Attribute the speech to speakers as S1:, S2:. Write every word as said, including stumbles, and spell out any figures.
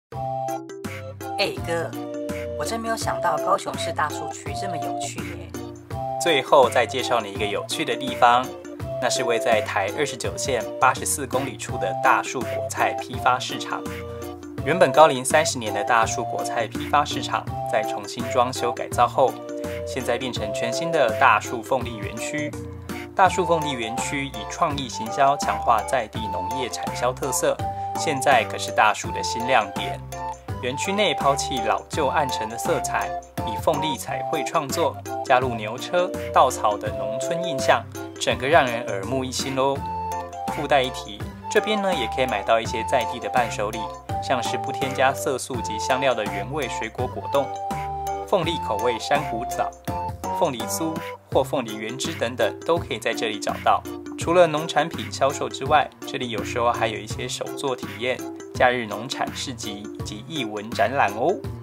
S1: 哎哥，我真没有想到高雄市大树区这么有趣耶！
S2: 最后再介绍你一个有趣的地方，那是位在台二十九线八十四公里处的大树果菜批发市场。原本高龄三十年的大树果菜批发市场，在重新装修改造后，现在变成全新的大树凤梨园区。大树凤梨园区以创意行销强化在地农业产销特色，现在可是大树的新亮点。园区内抛弃老旧暗沉的色彩，以凤梨彩绘创作，加入牛车、稻草的农村印象，整个让人耳目一新哦。附带一提，这边呢也可以买到一些在地的伴手礼，像是不添加色素及香料的原味水果果冻、凤梨口味珊瑚枣、凤梨酥或凤梨原汁等等，都可以在这里找到。除了农产品销售之外，这里有时候还有一些手作体验、假日农产市集以及艺文展览哦。